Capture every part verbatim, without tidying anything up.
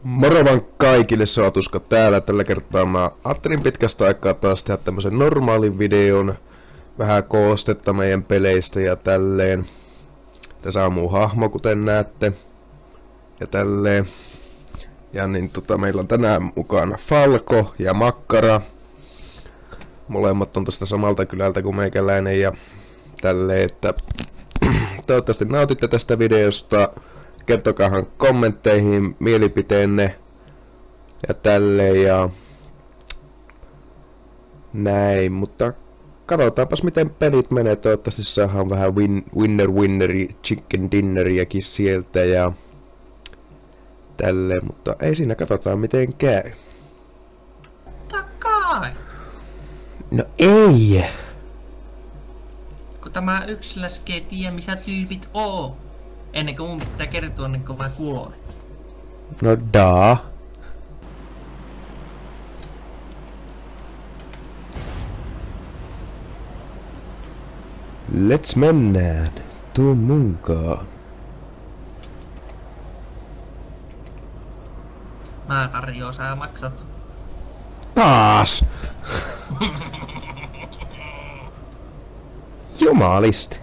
Moro vaan kaikille, Saatuska täällä. Tällä kertaa mä ajattelin pitkästä aikaa taas tehdä tämmösen normaalin videon. Vähän koostetta meidän peleistä ja tälleen. Tässä on muu hahmo, kuten näette. Ja tälleen. Ja niin tota, meillä on tänään mukana Falko ja Makkara. Molemmat on tosta samalta kylältä kuin meikäläinen ja tälleen, että toivottavasti nautitte tästä videosta. Kertokaahan kommentteihin mielipiteenne ja tälleen ja näin, mutta katsotaanpas miten pelit menee. Toivottavasti saadaan vähän win, winner winneri, chicken dinneriäkin sieltä ja tälleen, mutta ei siinä, katsotaan miten käy. Takai! No ei! Kun tämä yksi läskee tiedä missä tyypit oo. Ennen kuin mun pitää kertoa ennen kuin mä kuolen. No daa. Let's mennään. Tuu munkaan. Mä tarjoan, sä maksat. Taas! Jumalisti.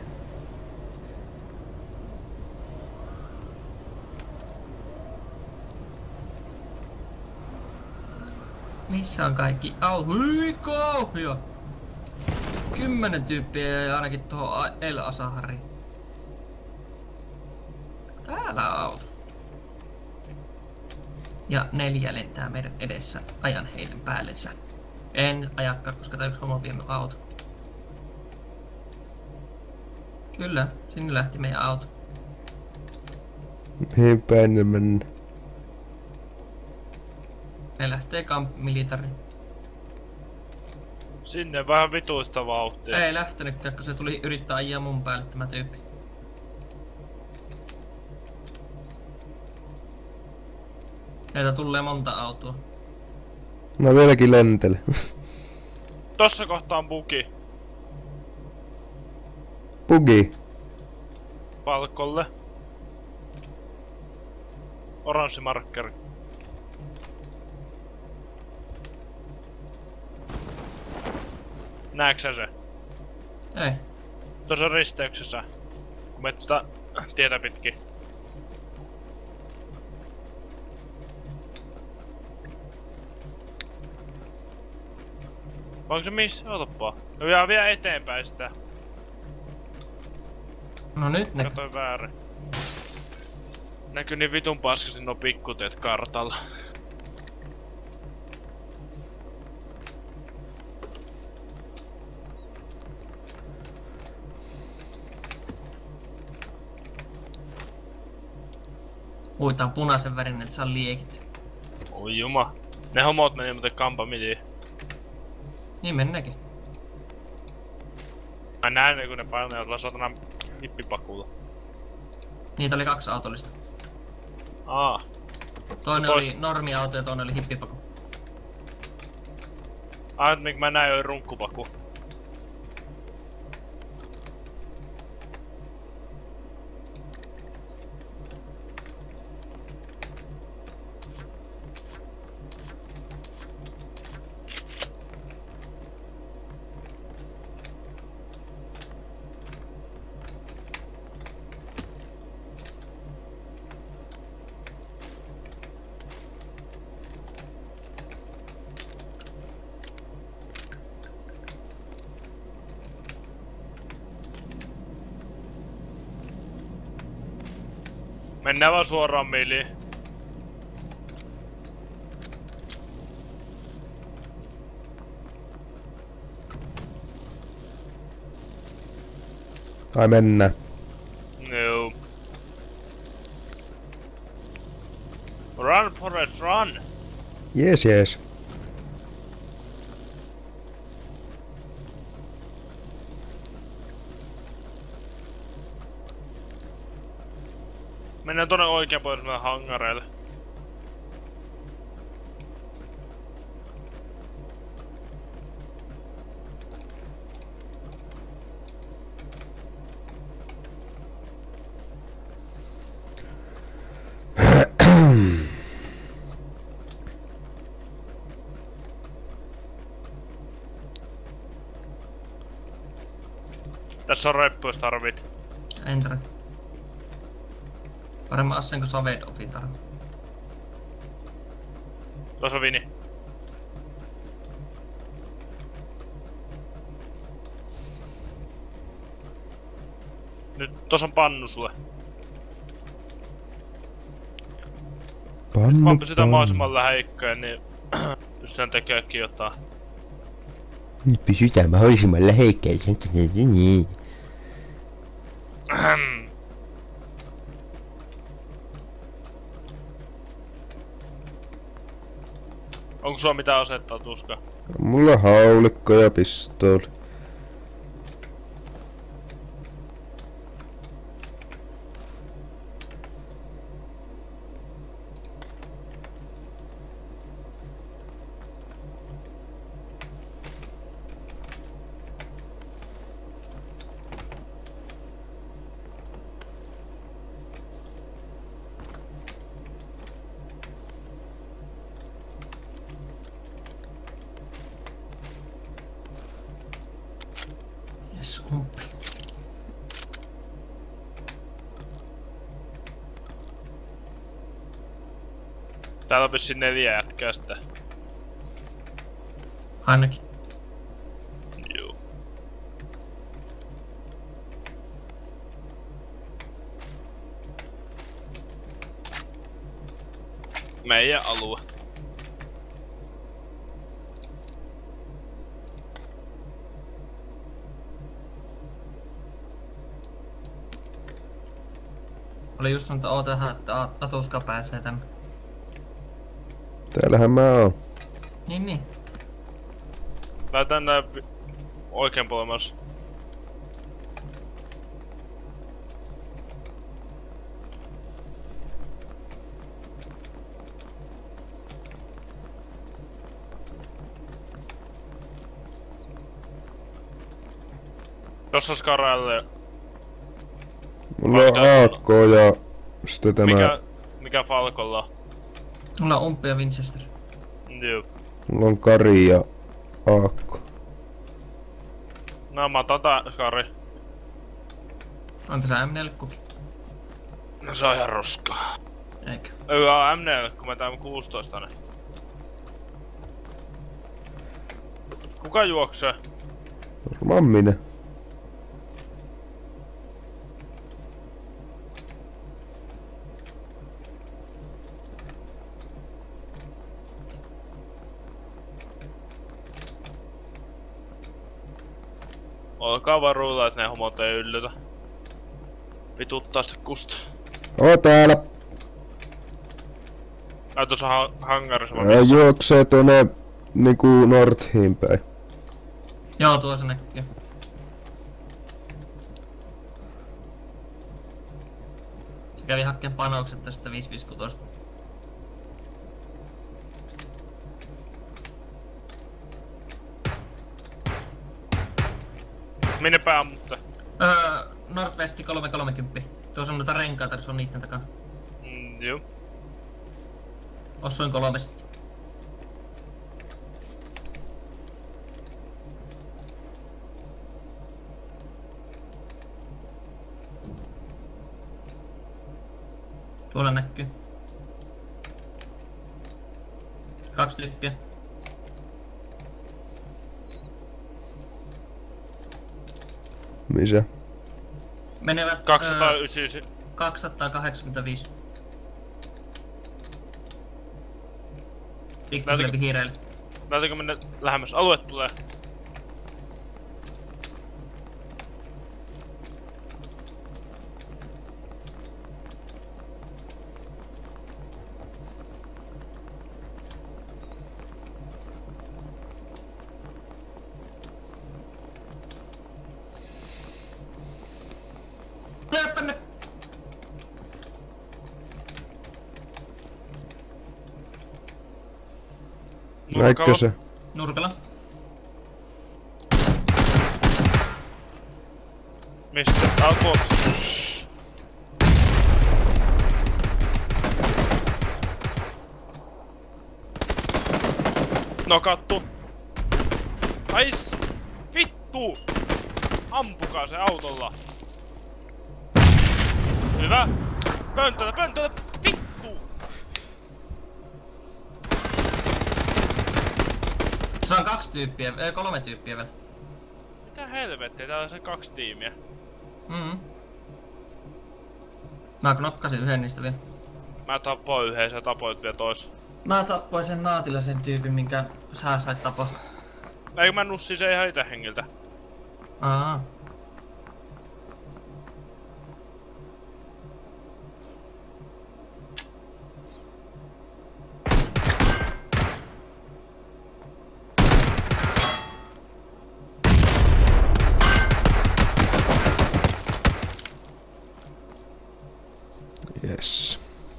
Missä on kaikki? Au, hyi kauhia! Kymmenen tyyppiä ja ainakin tuohon El Asahariin. Täällä on auto. Ja neljä lentää meidän edessä. Ajan heidän päällensä. En ajakkaan, koska tää yksi homo vie minun auto. Kyllä, sinne lähti meidän auto. Mihin päin ne mennä? Ne lähtee Camp Military. Sinne vähän vituista vauhtia. Ei lähtenytkään, kun se tuli yrittää ajaa mun päälle tämä tyyppi. Heitä tulee monta autoa. Mä vieläkin lentelen. Tossa kohtaa on bugi. Bugi. Falkolle. Oranssi markkeri. Näeksä se? Ei. Tuossa risteyksessä. Kun menet sitä tietä pitkin. Onko se missä? Otapaa. No jää vielä eteenpäin sitä. No nyt ne. Katoin väärin. Näkyy niin vitun paskasin nuo pikkuteet kartalla. Huitaan punaisen värin, että saa liekit. Oi juma. Ne homot meni muuten kampamiliin. Niin mennäkin. Mä näin ne kun ne painaa tuolla satana hippipakulla. Niitä oli kaksi autollista. Aa. Toinen Pois. oli normiauto ja toinen oli hippipaku. Ainut minkä mä näin oli runkkupaku. Mennään vaan suoraan miliin. Ai mennään. No. Run Forest run! Jees jees. Mennään tonne oikeapuoliselle hangareille. Tässä on reppu, jos tarvit. En tarvi. Paremmin assen kuin Saved Offin tarvi. Tuossa on Vini. Nyt tossa on pannu sulle. Pannu, Vaan pysytään mahdollisimman läheikköä, niin pystytään tekemäänkin jotain. Pysytään mahdollisimman läheikkäin. Niin. Onko sulla mitään asettaa, Tuska? Mulla on haulikko ja pistooli. Jes, umppi. Täällä on vissiin neljä jätkää sitä. Ainakin. Juu. Meidän alue. Oli just sanonut, että ootahan, että Atuska pääsee tänne. Täällähän mä oon. Niin niin. Lähetään nää oikein puolemassa. Tossa on Skaralle. Mulla on A K ja sitten tämä... Mikä, mikä Falkolla? Mulla on umppi ja Winchester. Juu. Mulla on Kari ja A K. No mä otan tää Skari. On tässä M neljä kuki. No se on ihan roskaa. Eikö? Ei oo M neljä, kun mä tää M kuusitoista. Kuka juoksee? Varmaan minä. Olkaa varuilla, et ne homot ei yllytä. Vituttaa sitä kusta. Oo täällä. Ai tuossa ha hangarissa vai Ää, missä? juoksee tuonne niinku Northiin päin. Joo, tuossa näkyy. Se kävi hakkeen panokset tästä viisi viisi kuusi. Minne päin mutta? Öö, Northwesti kolme kolmekymmentä. Tuossa on noita renkaita, se on niitten takana. Mm, juu. Osuin kolmesta. Tuolla näkyy. Kaksi tykkiä. Missä? Menevät kaksisataayhdeksänkymmentäyhdeksän. öö, kaksisataakahdeksankymmentäviisi. Pikkuselle hiireille. Näytäkö mennä lähemmäs? Alue tulee. Tule tänne! Näikkö se? Nurkalla. Mistä? Tää on tuossa. Nokattu. Ais! Vittu! Ampukaa se autolla. Hyvä. Pöntöllä, pöntöllä. Vittu. Se on kaksi tyyppiä, ei kolme tyyppiä vielä. Mitä helvettiä, täällä on se kaksi tiimiä. Mhm. Mä knokkasin yhden niistä vielä. Mä tapoin yhden, sä tapoit vielä tois. Mä tappoin sen naatilla sen tyypin, minkä sä sait tapoa. Eikö mä nussin se ihan itä hengiltä? Aa. Yes.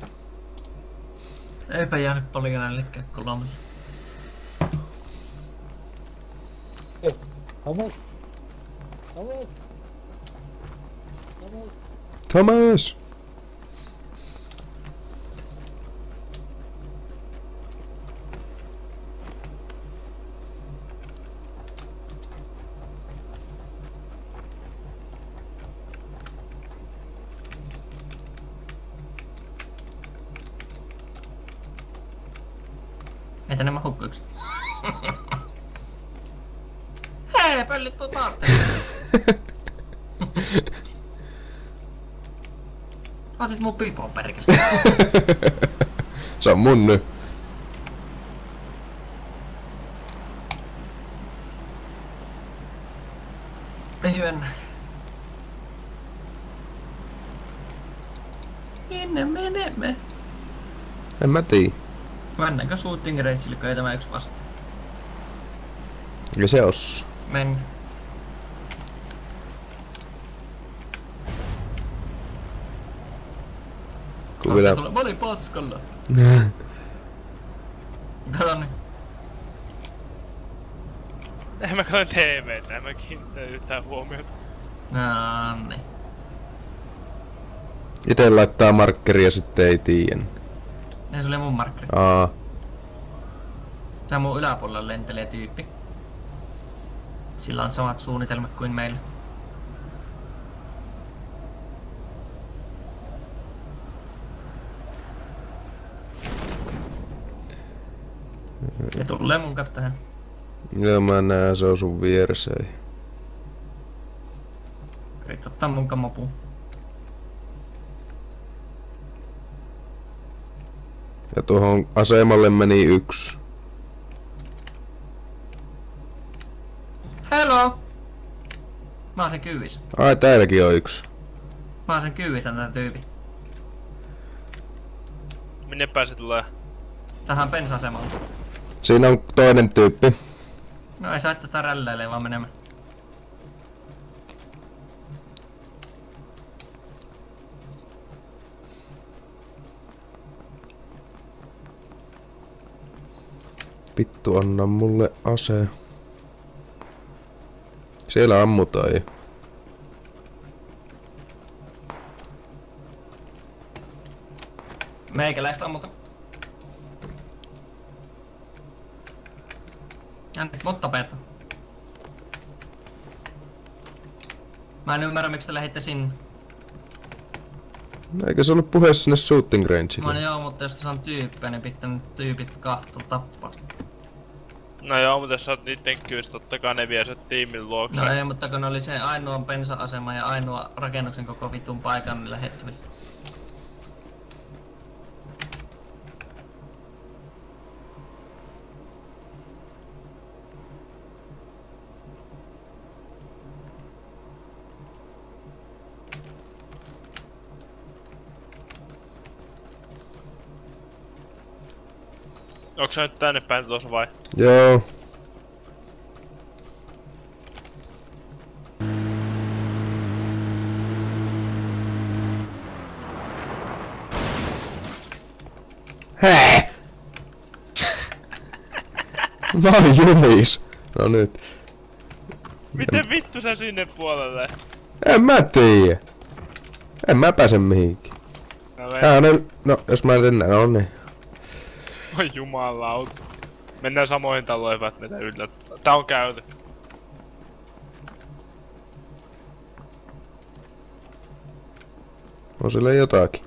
Eipä jäänyt paljon ällikkää kolme. Hey, Thomas? Thomas? Thomas? Thomas! Ei tänne mahu yksi. Hei, pöllit tuu taarteen. Otit mun pipoon perkele. Se on mun nyt. Ei hyvän. Minne menemme? En mä tii. Mennäänkö shooting reissille, kun ei tämä yksi vasta? Ja se os. Men. Kun vielä... Mä olin paskalla. Kato nyt. En mä katson T V:tä, en mä kiinnittää yhtään huomiota. Naanni. Ite laittaa markkeria, sitten ei tiedä. Ei se oli mun markkeri. Aa. Tää mun yläpuolella lentelee tyyppi. Sillä on samat suunnitelmat kuin meillä. Ja tulee mun kat tähän. Joo, mä näen, se on sun vieressä. Yrit ottaa mun kamopuun. Ja tuohon asemalle meni yksi. Hello! Mä oon sen kyyvissä. Ai, täälläkin on yksi. Mä oon sen kyyvissä tän tyypi. Minne päin se tulee? Tähän bensa-asemalle. Siinä on toinen tyyppi. No ei saa tätä rälleilee vaan menemään. Vittu, anna mulle ase. Siellä ammutaan jo. Meikäläistä ammuta. Ja nyt mut tapetaan. Mä en ymmärrä miksi te lähditte sinne. No, eikö se ollut puheessa sinne shooting Mä rangelle? oon joo, mutta jos tässä on tyyppejä, niin pitää nyt tyypit kahtoa tappaa. No joo, mutta jos sä oot niitten kyyssä, totta kai ne vie sen tiimin luokse. No ei, mutta kun ne oli se ainoa bensa-asema ja ainoa rakennuksen koko vitun paikan, niin lähettyvillä. Onks sä nyt tänne päin tulossa vai? Joo. Hää? Mä oon jumis. No nyt. Miten vittu sä sinne puolelle? En mä tiedä. En mä pääse mihinkään. No, me... Tää on ne... No, jos mä en no niin. Oi jumalauta. Mennään samoihin taloihin, hyvät meitä yllättää. Tää on käyty. On sillä jotakin.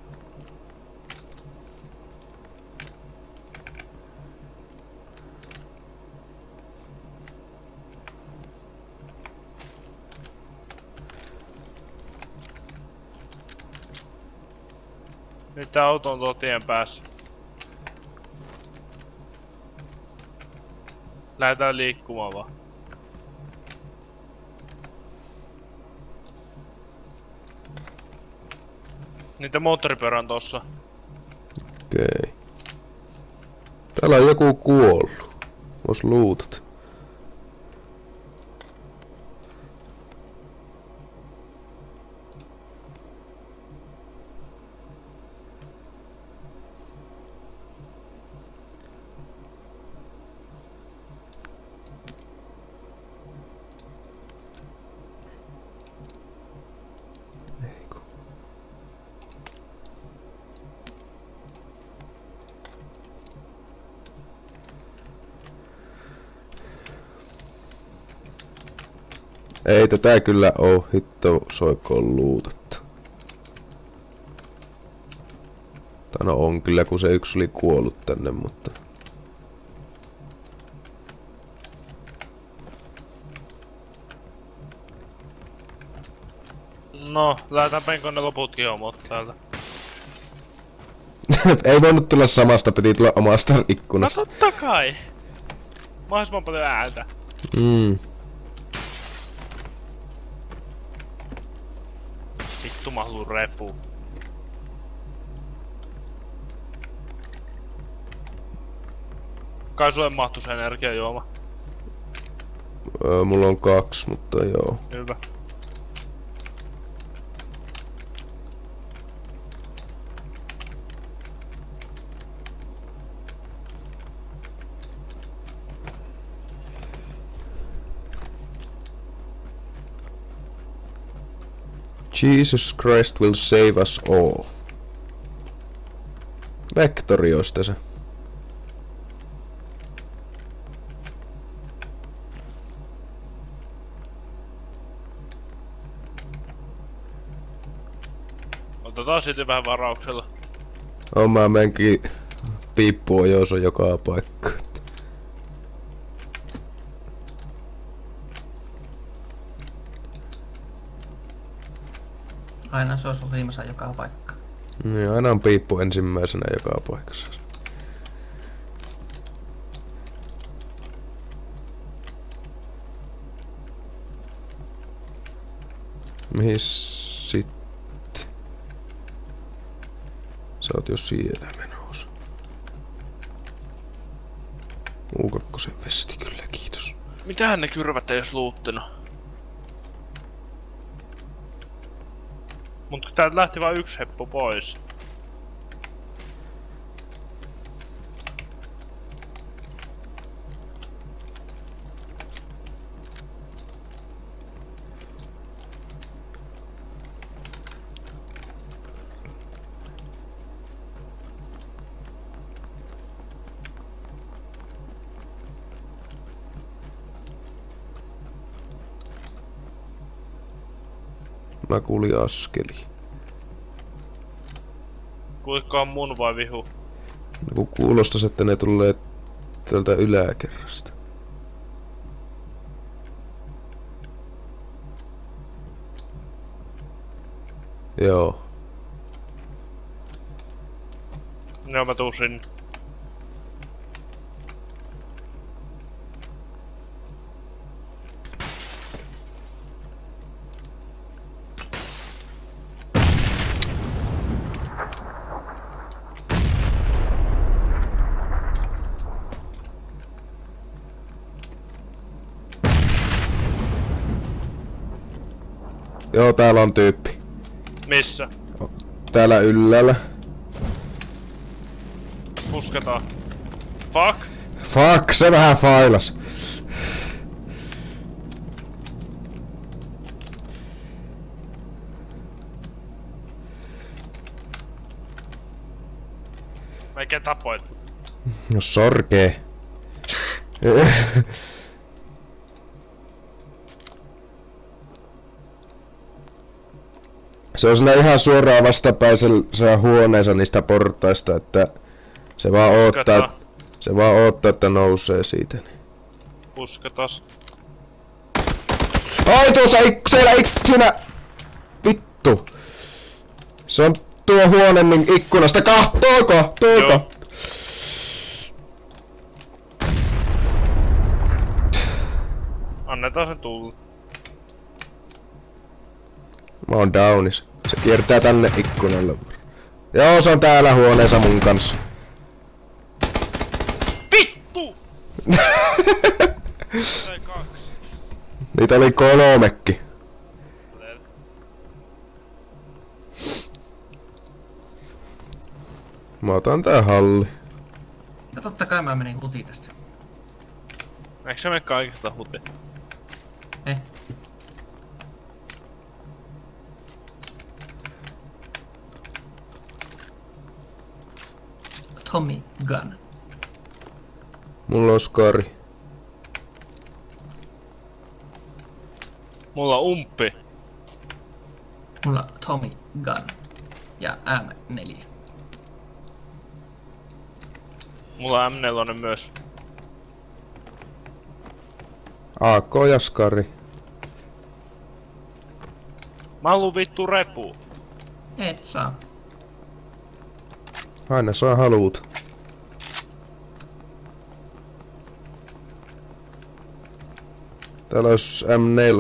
Nyt tää auto on tuo tien päässä. Lähdetään liikkumaan vaan. Niitä moottoripyörä on tossa. Okei. Täällä on joku kuollut. Vois luutat. Ei tätä kyllä oo, hitto soikoon luutattu. Tai no on kyllä, kun se yksi oli kuollut tänne, mutta... No, lähdetään penkoon ne loputkin homot täältä. Ei voinut tulla samasta, piti tulla omasta No ikkunasta. totta kai! Mahdollisimman paljon ääntä. Mm. Vittu mä haluun repuun. Kai sulle mahtuu se energiajuoma. Öö, mulla on kaksi, mutta joo. Hyvä. Jesus Christ will save us all. Vektori osta se. Otetaan silti vähän varauksella. On mä menkin piippu on jouso joka paikka. Aina se on sun hiimassa joka paikka. Niin, aina on piippu ensimmäisenä joka paikassa. Mihin sitten? Sä oot jo siellä menossa. U kaksi vesti kyllä, kiitos. Mitähän ne kyrvät ei jos luuttinut? Mut täältä lähti vain yksi heppu pois. Mä kuulin askeli. Kuinka on mun vai vihu? No kun kuulostas, että ne tulee täältä yläkerrasta. Joo. Joo, mä tuun sinne. Joo, täällä on tyyppi. Missä? Täällä yllällä. Pusketaan. Fuck! Fuck, se vähän failas. Meikä tapoit. No sorkee. Se on siinä ihan suoraan vastapäisellä huoneessa niistä portaista, että se vaan oottaa, se vaan oottaa, että nousee siitä. Pusketas. Ai tuossa ik, siellä ik, siinä! Vittu! Se on tuo huone niin ikkunasta. Kahtoo, kahtoo, kahtoo. Annetaan sen tulla. Mä oon downis. Se kiertää tänne ikkunalle. Joo, se on täällä huoneessa mun kanssa. Vittu! Sai kaksi. Niitä oli kolmekin. Mä otan tää halli. Ja totta kai mä menin huti tästä. Eikö se mene kaikista huti? Eh. Tommy gun. Mulla on skari. Mulla on umppi. Mulla on Tommy gun. Ja M neljä. Mulla on M neljä myös. A K ja skari. Mä haluun vittu repu. Et saa. Aina saa haluut. Täällä olisi M neljä.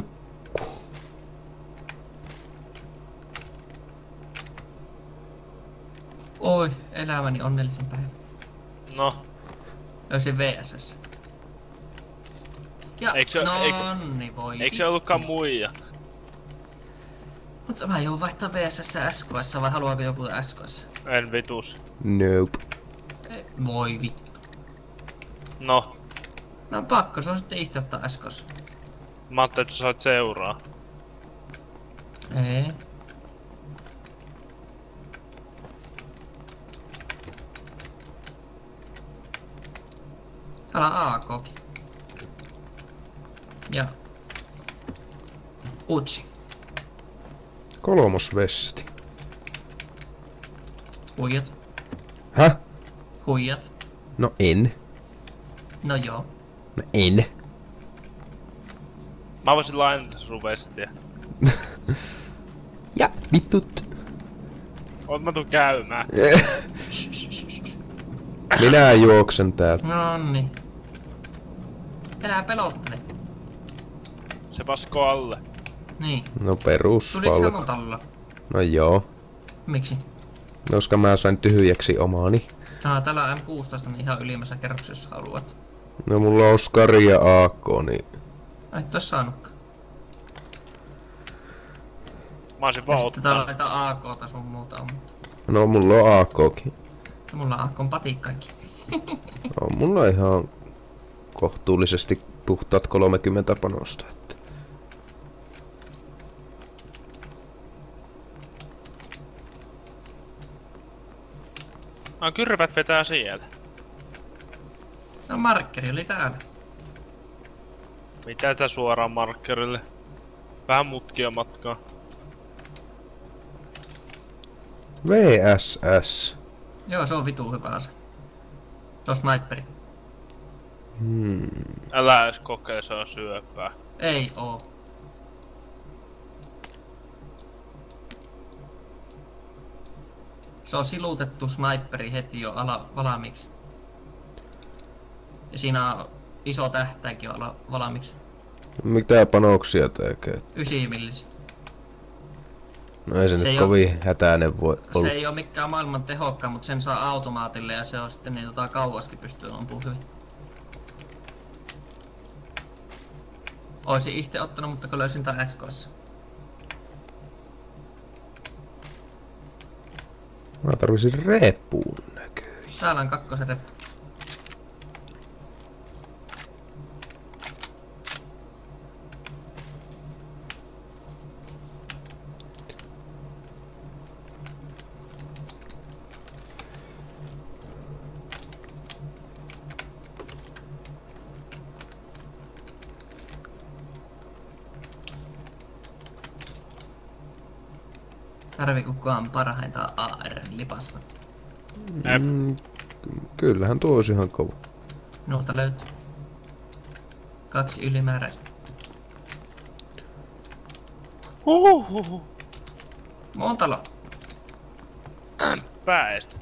Oi, elämäni onnellisen päivän. No. Löysin V S S. Ja Eikö se- no eikö- niin voi. Eikö se ollutkaan muija? Mutta mä joudun vaihtaa V S S S K S vai haluaako joku S K S? En vitus. Nope. Ei, voi vittu. No. No pakko, se on sitten itse ottaa S K S. Mä ajattelin, että sä saat seuraa. Ei. Täällä on A K. Ja Uchi. Kolmosvesti. Huijat. Häh? Huijat. No en. No joo. No en. Mä voisin lainata sun vestiä. Ja vitut. Oot mä tuun käymään. Minä juoksen täältä. Nonni. Älä pelottele. Se pasko alle. Niin. No perus Tuliko sä mun valko. talolla? No joo. Miksi? Koska mä sain tyhjäksi omani. Ah, täällä on M kuusitoista niin ihan ylimmässä kerroksessa, jos haluat. No mulla on skari ja A K, niin... Ai et oo saanutkaan. Mä oisin Ja vaan sitten täällä ottanut. on näitä A K:ta sun muuta on. No mulla on A K:kin. Mutta mulla on A K:n patikkaikin. No mulla on ihan kohtuullisesti puhtaat kolmekymmentä panosta. Että. No kyrvät vetää siellä. No markkeri oli täällä. Mitä tää suoraan markkerille? Vähän mutkia matkaa. V S S. Joo, se on vitu hyvä ase. Se on sniperi. Hmm. Älä edes kokee, se on syöpää. Ei oo. Se on silutettu sniperi heti jo ala valmiiksi. Ja siinä on iso tähtäikin ala valmiiksi. Mitä panoksia tekee? yhdeksän millisi. No ei se, Se nyt ei oo- kovin hätäinen voi Se olla. ei oo mikään maailman tehokkaan, mutta sen saa automaatille ja se on sitten niin tota kauaskin pystyy ampumaan hyvin. Oisin itse ottanut, mutta kun löysin tää S K S. Mä tarvisin repuun näköjään. Täällä on kakkosen reppu. Tarvii kukaan parhainta A R-lipasta. Mm, kyllähän tuo olisi ihan kova. Minulta löytyy. Kaksi ylimääräistä. Huhuhuhu. Montalo. Päästä.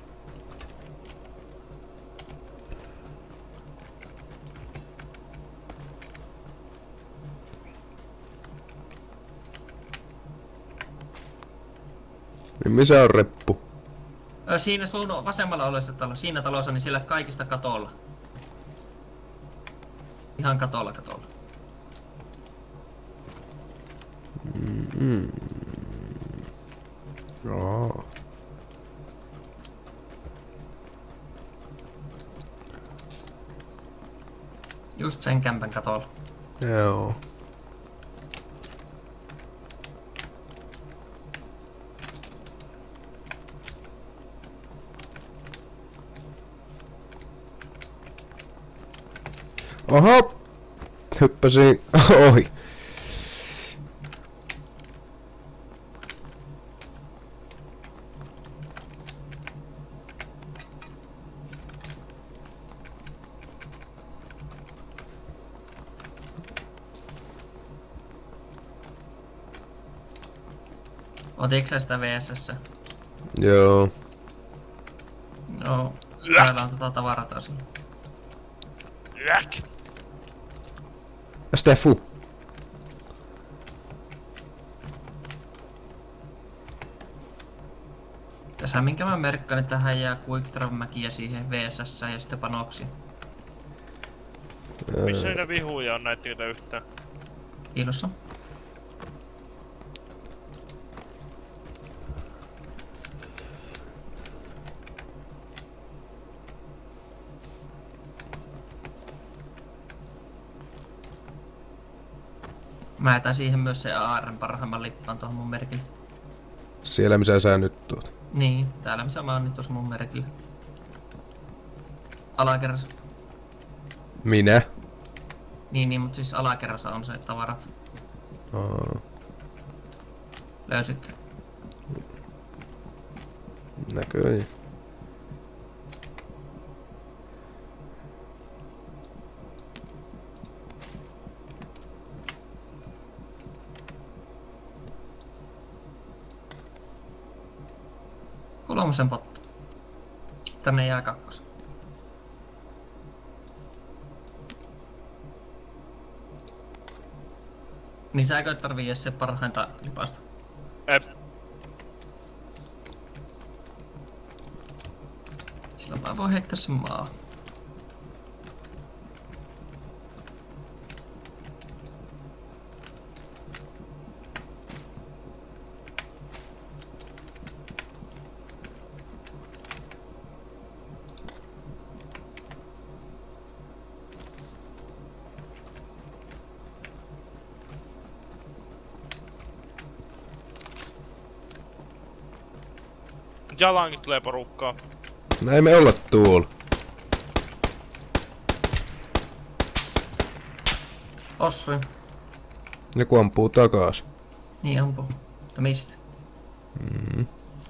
Niin missä on reppu? Ö, Siinä sun vasemmalla olevassa talossa, siinä talossa, niin siellä kaikista katolla. Ihan katolla katolla. Mm-hmm. Joo. Just sen kämpän katolla. Joo. Oho! Hyppäsin ohi. Otitko sä sitä V S S? Joo. Joo. Täällä on tota tavaraa tosi. Jäk. Stefu. Tässä minkä mä merkkaan, että tähän jää Quick Travel-mäkiä siihen V S S ja sitten panoksia. Missä niitä vihuja on, näittekö yhtään? Piilossa. Mä jätän siihen myös se A R:n parhaimman lippaan tuohon mun merkille. Siellä missä sä nyt tuot. Niin, täällä missä mä oon nyt tuossa mun merkille. Alakerrassa. Minä? Niin, niin, mutta siis alakerrassa on se tavarat. Aa, Löysitkö? näköjään. Kolmosen potta. Tänne jää kakkos. Niin säkö et tarvii edes se parhainta lipasta? Ep. Silloin mä voin heittää sen maa. Jalangit tulee porukkaa. Näin me olla tuolla. Ossuin. Joku ampuu takas. Niin ampuu. Mutta mistä? Mm.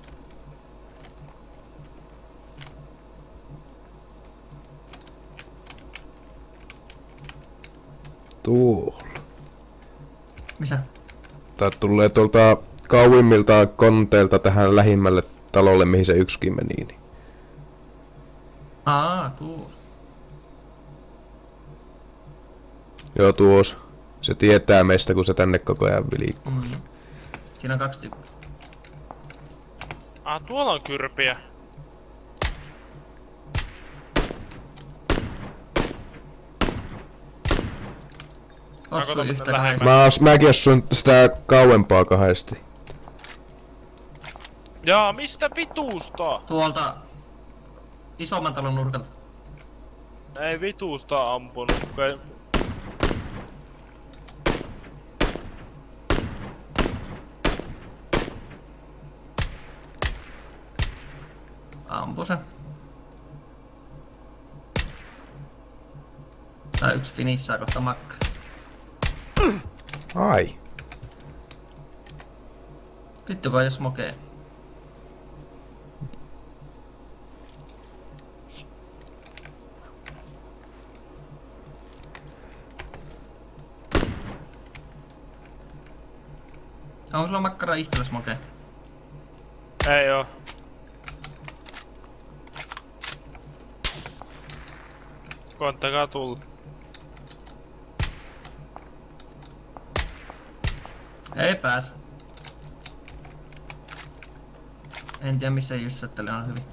Tuolla. Missä? Tää tulee tuolta kauimmilta konteilta tähän lähimmälle talolle, mihin se yksikin meni. Niin. Aa, tuo. Joo, tuos. Se tietää meistä, kun se tänne koko ajan liikkuu. Mm. Siinä on kaksi tyyppiä. Ah, tuolla on kyrpiä. Ossu katon yhtä lähemmä. kahdesta. Mä, os- mäkin ossuin sitä kauempaa kahdesti. Jaa, mistä vituusta? Tuolta isomman talon nurkalta. Ei vituusta ampunut. Kai- Ampu se. Tää yksi finissaa kohta makka. Ai. Vittu kun ei smokee. Onko sulla makkara itsellesi makee? Ei oo. Koittakaa tulla. Ei pääs. En tiedä missä jyssättele on hyvin.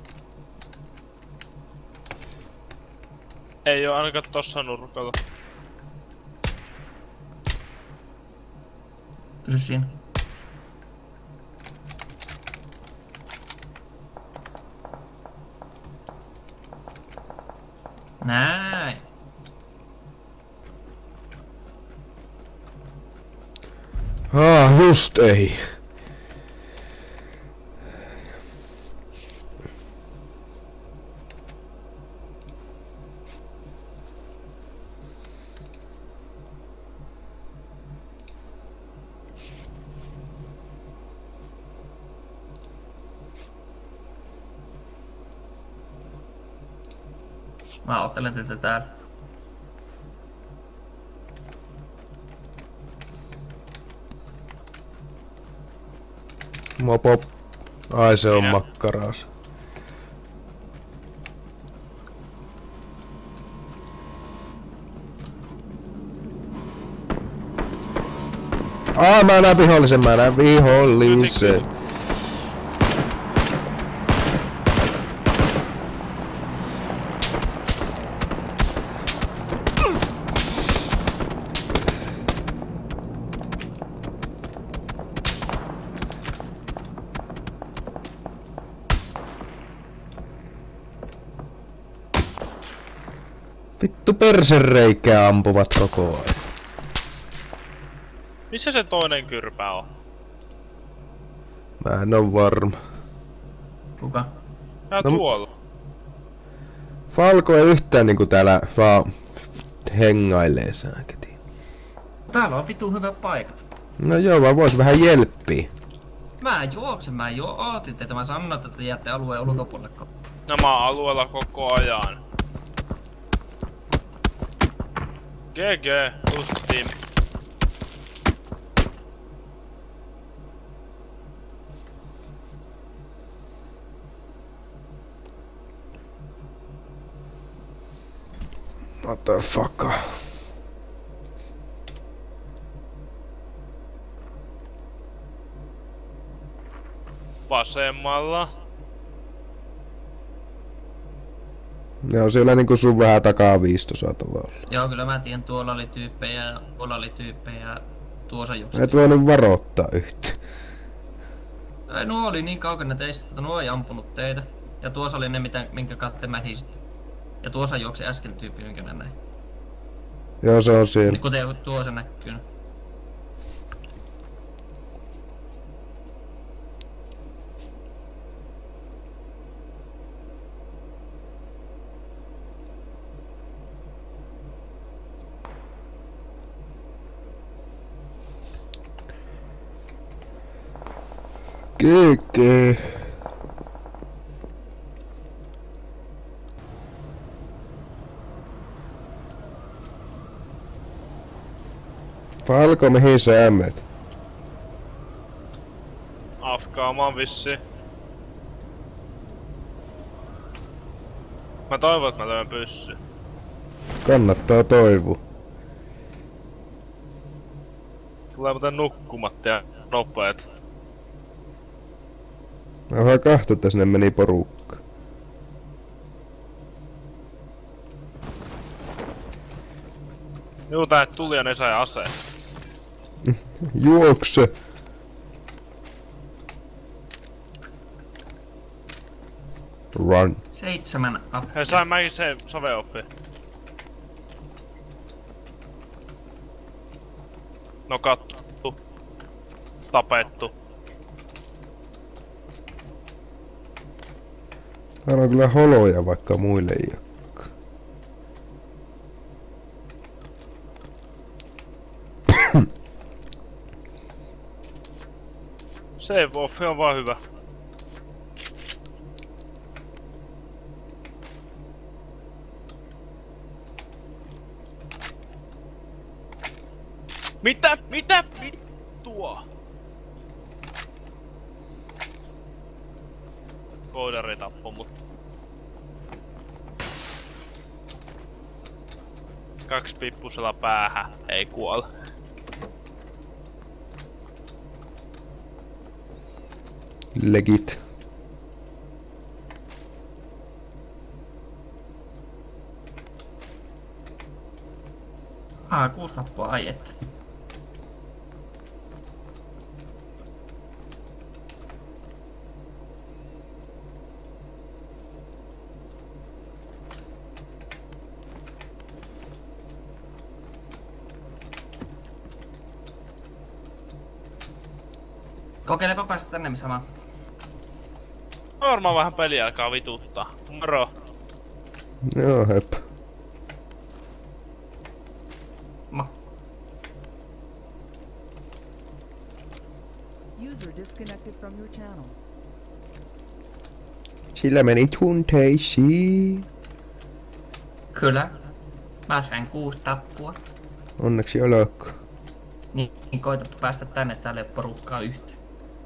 Ei oo ainakaan tossa nurkalla. Pysy siinä. Näin. Ah, just ei. Mä ottelen tätä täällä. Mopo. Ai se on Minä. makkaras. Aa, mä näen vihollisen, mä näen vihollisen. Vittu persereikää ampuvat koko ajan. Missä se toinen kyrpä on? Mä en oo varma. Kuka? Nää No, tuolla. Falko ei yhtään niinku täällä vaan hengailee sääketiin. Täällä on vitu hyvät paikat. No joo, vaan vois vähän jelppiä. Mä juoksen, mä jo ootin teitä. Mä sanoin, että te jäätte alueen ulkopuolelle. No mä oon alueella koko ajan. G G, uusi tiimi. What the fuck? Vasemmalla. Ne on siellä niinku sun vähän takaa viistosaa tavalla. Joo, kyllä mä tiedän, tuolla oli tyyppejä ja tuolla oli tyyppejä ja tuossa juoksi. Et voinut varoittaa yhtä. Ei, nuo oli niin kaukana teistä, että nuo ei ampunut teitä. Ja tuossa oli ne, mitä, minkä katte mähisitte. Ja tuossa juoksi äsken tyyppi, minkä mä näin. Joo, se on siellä. Niin kuten tuossa näkyy. G G. Falko, mihin sä menet? Afkaamaan vissiin. Mä toivon, että mä löydän pyssy. Kannattaa toivoa. Tulee muuten nukkumatta ja nopeet. Mä vähän kahto, että sinne meni porukka. Juu, tää tuli ja ne sai aseen. Juokse! Run. Seitsemän afkia. Hei, sain mäkin se soveoppi. Nokattu. Tapettu. Täällä on kyllä holoja vaikka muille ei oo. Save off on vaan hyvä. Mitä? Mitä vittua? koodari tappoi mut. Kaksi pippusella päähän, ei kuole. Legit. Ah, kuusi tappua, ai että. Kokeilepa päästä tänne sama. Varmaan vähän peliä alkaa vituttaa. Moro. Joo, hep. Ma. User disconnected from your channel. Sillä meni tunteisiin. Kyllä. Mä sain kuusi tappua. Onneksi olkoon. Niin, niin koitapa päästä tänne, täällä ei oo porukkaa yhtään.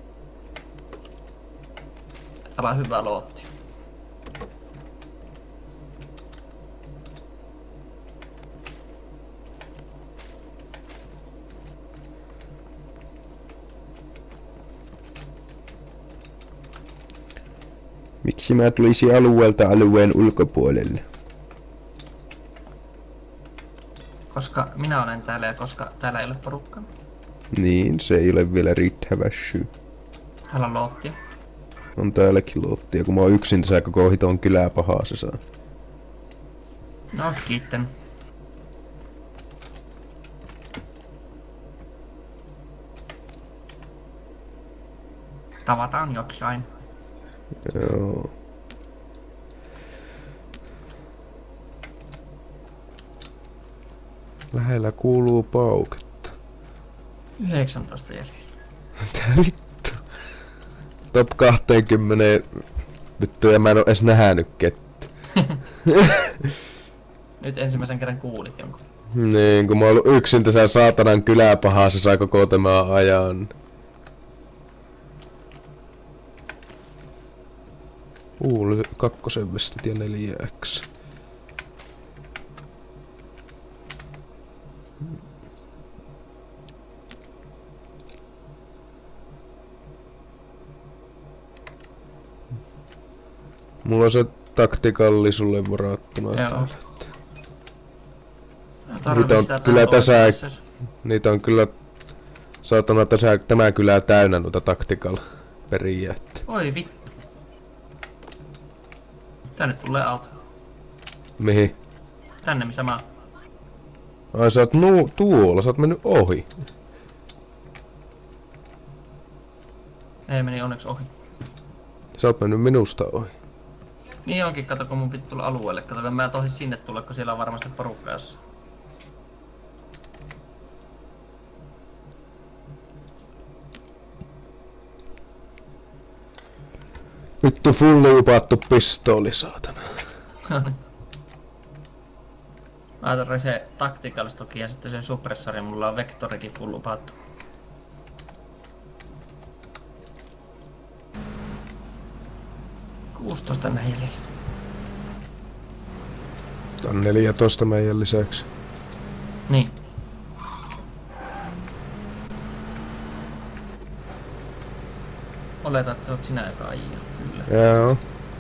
Täällä on hyvä lootti. Miksi mä tulisin alueelta alueen ulkopuolelle? Koska minä olen täällä ja koska täällä ei ole porukkaa. Niin, se ei ole vielä riittävä syy. Täällä on loottia. On täälläkin luottia, kun mä oon yksin tässä koko hiton kylää pahaa se saa. No, kiitten. Tavataan jotain. Joo. Lähellä kuuluu pauketta. yhdeksäntoista jäljellä. Tää vittu. Top kaksikymmentä. Vittu, ja mä en oo edes nähnyt kettä. Nyt ensimmäisen kerran kuulit jonkun. Niin, kun mä oon ollut yksin tässä saatanan kyläpahaa, se sai koko tämän ajan. Uuu, kakkosen vestit ja neljä X. Mulla on se taktikalli sulle varattuna täällä. Niitä on kyllä tässä, niitä on kyllä saatana tässä, tämä kyllä täynnä noita tactical periä. Oi vittu. Tänne tulee auto. Mihin? Tänne missä mä oon. Ai sä oot nu tuolla, sä oot mennyt ohi. Ei meni onneksi ohi. Sä oot mennyt minusta ohi. Niin onkin, kato kun mun piti tulla alueelle. Kato, mä tohin sinne tulla, kun siellä on varmasti porukka jossain. Vittu fulli upattu pistooli, saatana. Mä tarvitsen se tacticals toki ja sitten se suppressori, mulla on vektorikin full upattu. kuusitoista jäljellä. Tää on neljätoista meidän lisäksi. Niin. Oletan, että se oot sinä joka ajaa, kyllä. Joo.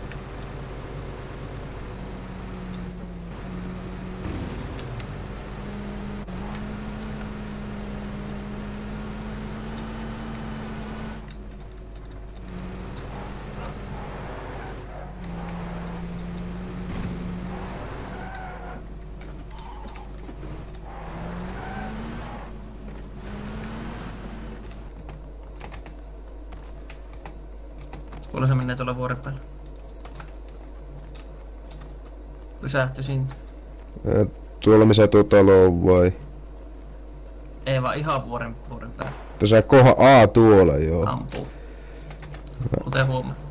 Kuulla se menee tuolla vuoren päällä. Pysähtyi sinne. Ää, tuolla missä tuo talo on vai? Ei vaan ihan vuoren, vuoren päällä. Tässä koha A tuolla joo. Ampuu. Kuten huomaat.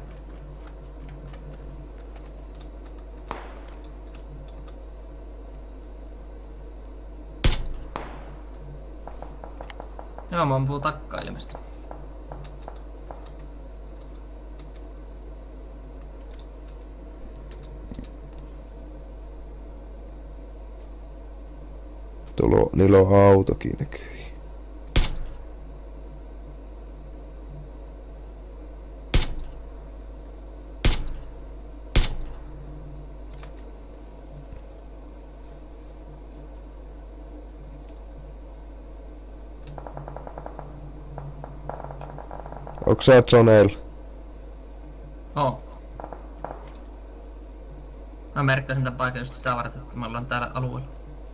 Joo, mä ampuu takkailemasta. Tuolla, niillä on autokin näkyy. Onko sä Zonel? Oo. Mä merkkasin tän paikan just sitä varten, että me ollaan täällä alueella.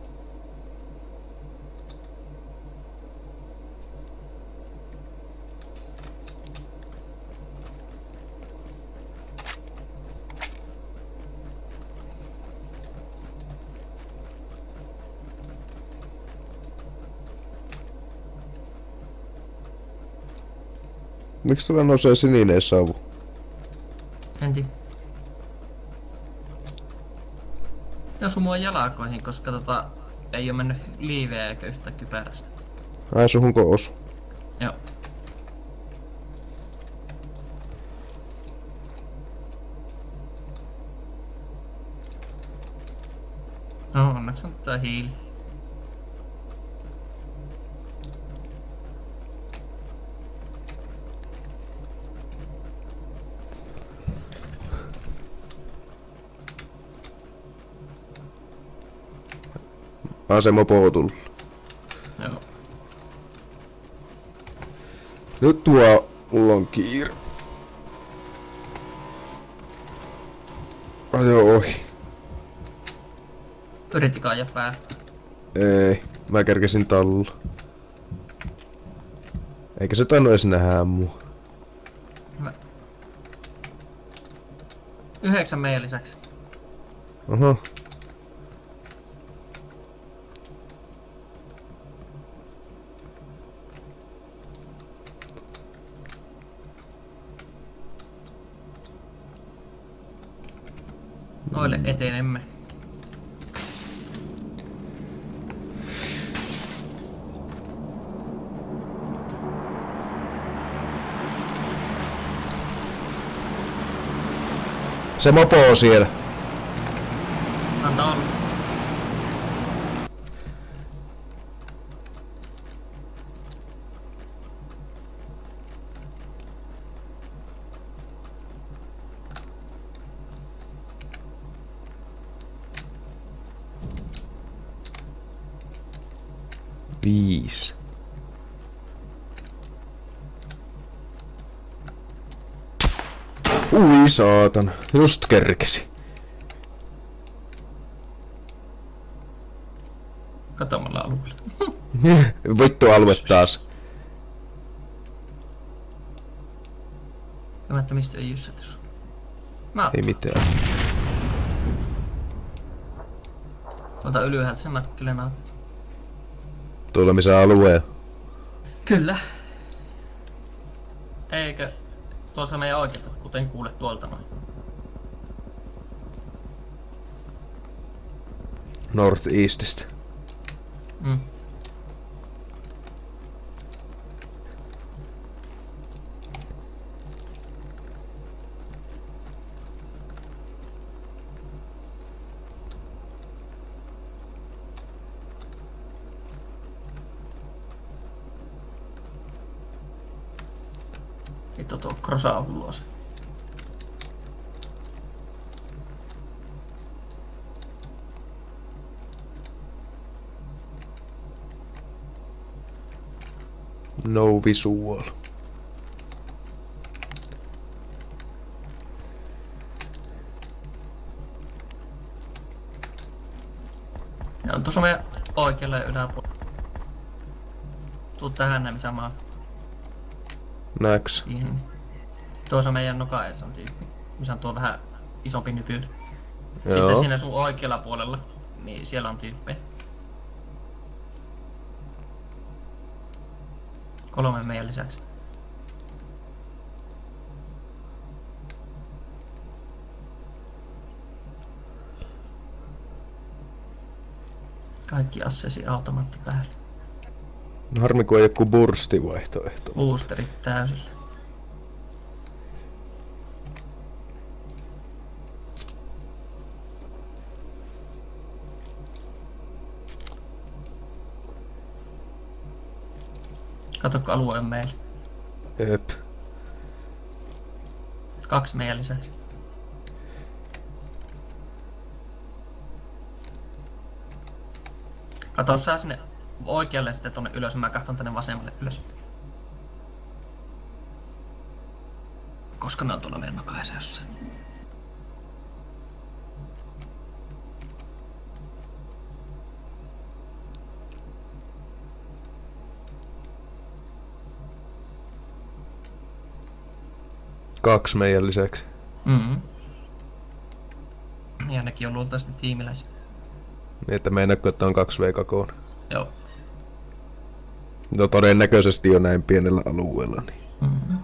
Miksi sulla nousee sininen savu? En tiedä. Ne osuu mua jalakoihin, koska tota ei oo mennyt liiveä eikä yhtään kypärästä. Ai suhunko osu? Joo. No onneksi on tää hiili. Asema pootullu. Joo. Nyt tuo, mulla on kiire. Ajo ohi. Yritikää ja päällä. Ei, mä kerkesin talla. Eikä se tainnut edes nähdä mua. Hyvä. Yhdeksän meidän lisäksi. Oho. Noille etenemme. Se mopo on siellä. Antaa olla. Viis. Ui saatan, just kerkesi. Katomalla alueella. Vittu alue taas. Mä että mistä ei jyssätys. Mä Ei mitään. tuolta ylhäältä sen nakkelen aattu. Tuolla missä alueen. Kyllä. Eikö tuossa meidän oikeeta, kuten kuulet tuolta noin. Northeastista. Mm. Vittu tuo krosa on hullua se. No visual. Ja on tuossa meidän oikealle yläpuolella. Tuu tähän näin samaan Näks. siihen. Tuossa meidän noka edessä on tyyppi. Missä on tuo vähän isompi nypyy. Sitten Joo. siinä sun oikealla puolella, niin siellä on tyyppejä. Kolme meidän lisäksi. Kaikki assesi automaatti päälle. No harmi kun ei joku burstivaihtoehto. Boosterit täysillä. Katokko alue on meillä. Jep. Kaksi meidän lisäksi. Kato sä sinne oikealle sitten tonne ylös, mä katson tänne vasemmalle ylös. Koska ne on tuolla meidän nakaisa jossain. Kaksi meidän lisäksi. Mm-hmm. Ja nekin on luultavasti tiimiläisiä. Niin, että meinaatko, että on kaksi V kaksi. Joo. No todennäköisesti jo näin pienellä alueella. Niin. Mm-hmm.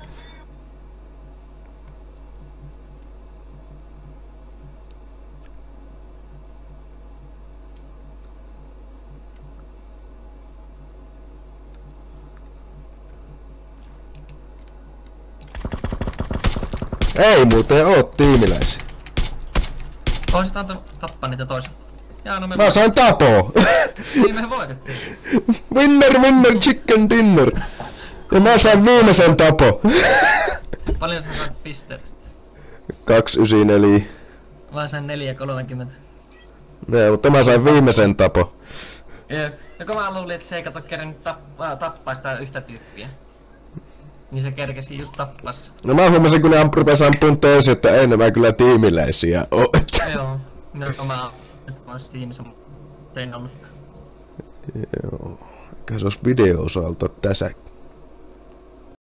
Ei muuten oo tiimiläisiä. Oisit antanut tappaa niitä toisen. Jaa, no me Mä sain tapo! Niin me voitettiin. Winner, winner, chicken dinner! Ja mä sain viimeisen tapo. Paljon sä saat pisteet? kaksi yhdeksänkymmentäneljä. Mä sain neljä kolmekymmentä. Nee, mutta mä sain viimeisen tapo. Jep. Ja kun mä luulin, että se ei kato kerännyt tappaa, tappaa sitä yhtä tyyppiä. Niin se kerkesi just tappas. No mä huomasin, kun ne amp- rupes ampuun toisin, että ei nämä kyllä tiimiläisiä oo. Joo. No mä että mä olis tiimissä, mutta ei ollutkaan. Joo. Eikä se ois video-osalta tässä